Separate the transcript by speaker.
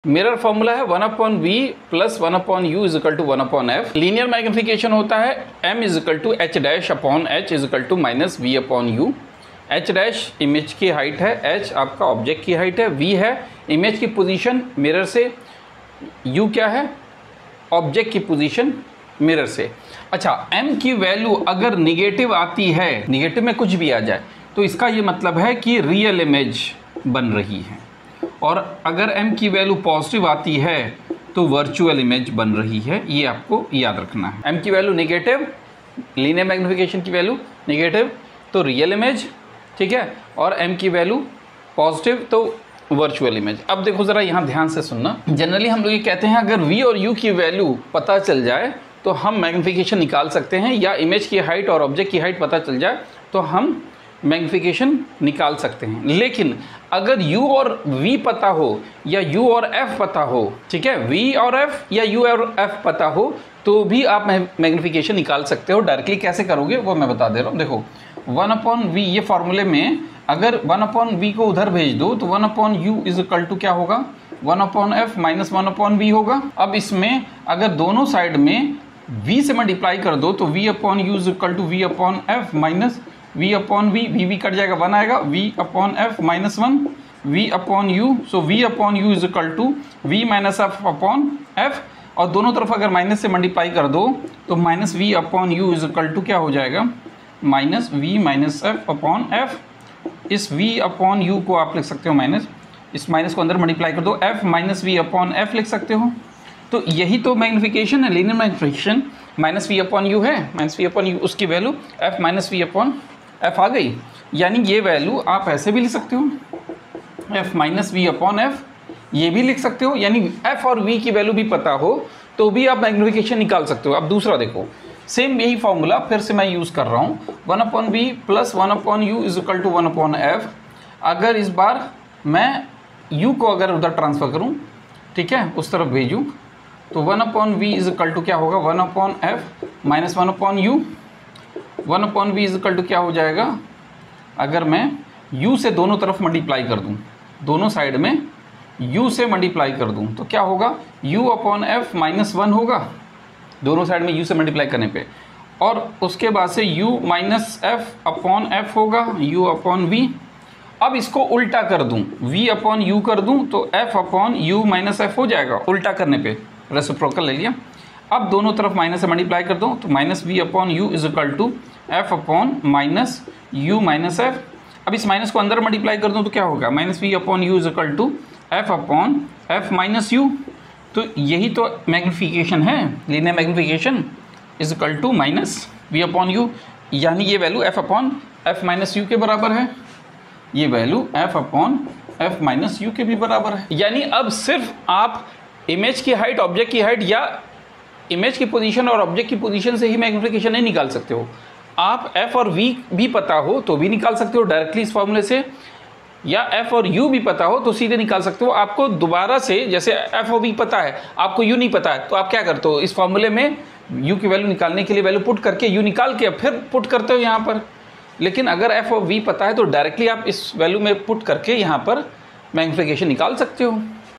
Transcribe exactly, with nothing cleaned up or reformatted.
Speaker 1: Mirror formula है one upon v plus one upon u is equal to one upon f. Linear magnification होता है m is equal to h dash upon h is equal to minus v upon u. H dash image की height है, h आपका object की height है, v है image की position mirror से, यू क्या है ऑब्जेक्ट की पोजीशन मिरर से। अच्छा, m की वैल्यू अगर निगेटिव आती है, निगेटिव में कुछ भी आ जाए, तो इसका ये मतलब है कि रियल इमेज बन रही है, और अगर m की वैल्यू पॉजिटिव आती है तो वर्चुअल इमेज बन रही है। ये आपको याद रखना है। m की वैल्यू नेगेटिव, लीनियर मैग्निफिकेशन की वैल्यू नेगेटिव तो रियल इमेज, ठीक है, और m की वैल्यू पॉजिटिव तो वर्चुअल इमेज। अब देखो ज़रा यहाँ ध्यान से सुनना। जनरली हम लोग ये कहते हैं अगर v और u की वैल्यू पता चल जाए तो हम मैग्निफिकेशन निकाल सकते हैं, या इमेज की हाइट और ऑब्जेक्ट की हाइट पता चल जाए तो हम मैग्निफिकेशन निकाल सकते हैं। लेकिन अगर u और v पता हो या u और f पता हो, ठीक है, v और f या u और f पता हो तो भी आप मैग्निफिकेशन निकाल सकते हो। डायरेक्टली कैसे करोगे वो मैं बता दे रहा हूँ। देखो वन अपॉन वी, ये फॉर्मूले में अगर वन अपॉन वी को उधर भेज दो तो one upon u is equal to क्या होगा, one upon f minus one upon v होगा। अब इसमें अगर दोनों साइड में v से मल्टीप्लाई कर दो तो v upon u is equal to v upon f minus v upon v, v v cut जाएगा, वन आएगा, v upon f minus one v upon u, so v upon u is equal to v minus f upon f, और दोनों तरफ अगर minus से multiply कर दो तो minus v upon u is equal to क्या हो जाएगा, minus v minus f upon f. इस v अपॉन यू को आप लिख सकते हो माइनस, इस माइनस को अंदर मल्टीप्लाई कर दो, f minus v upon f लिख सकते हो। तो यही तो मैग्निफिकेशन है, linear magnification. Minus v upon u है, माइनस वी अपॉन यू, उसकी value f minus v upon f आ गई। यानी ये वैल्यू आप ऐसे भी लिख सकते हो, f minus v upon f, ये भी लिख सकते हो। यानी f और v की वैल्यू भी पता हो तो भी आप मैग्निफिकेशन निकाल सकते हो। अब दूसरा देखो, सेम यही फॉर्मूला फिर से मैं यूज़ कर रहा हूँ, one upon v plus one upon u is equal to one upon f. अगर इस बार मैं u को अगर उधर ट्रांसफ़र करूँ, ठीक है, उस तरफ भेजूँ, तो one upon v is equal to क्या होगा, one upon f minus one upon u. One upon v is equal to क्या हो जाएगा, अगर मैं u से दोनों तरफ मल्टीप्लाई कर दूं, दोनों साइड में u से मल्टीप्लाई कर दूं तो क्या होगा, u upon f minus one होगा, दोनों साइड में u से मल्टीप्लाई करने पे, और उसके बाद से u minus f upon f होगा, u अपॉन v। अब इसको उल्टा कर दूं, v अपॉन u कर दूं तो f upon u minus f हो जाएगा, उल्टा करने पे रेसिप्रोकल ले लिया। अब दोनों तरफ माइनस से मल्टीप्लाई कर दो तो minus v upon u is equal to f upon minus u minus f. अब इस माइनस को अंदर मल्टीप्लाई कर दूँ तो क्या होगा, minus v upon u is equal to f upon f minus u. तो यही तो मैग्निफिकेशन है, linear magnification is equal to minus v upon u. यानी ये value f upon f minus u के बराबर है, ये value f upon f minus u के भी बराबर है। यानी अब सिर्फ आप इमेज की हाइट, ऑब्जेक्ट की हाइट या इमेज की पोजीशन और ऑब्जेक्ट की पोजीशन से ही मैग्निफिकेशन नहीं निकाल सकते हो, आप f और v भी पता हो तो भी निकाल सकते हो डायरेक्टली इस फॉर्मूले से, या f और u भी पता हो तो सीधे निकाल सकते हो। आपको दोबारा से, जैसे f और v पता है, आपको u नहीं पता है, तो आप क्या करते हो, इस फॉर्मूले में u की वैल्यू निकालने के लिए वैल्यू पुट करके u निकाल के फिर पुट करते हो यहाँ पर। लेकिन अगर f और v पता है तो डायरेक्टली आप इस वैल्यू में पुट करके यहाँ पर मैग्निफिकेशन निकाल सकते हो।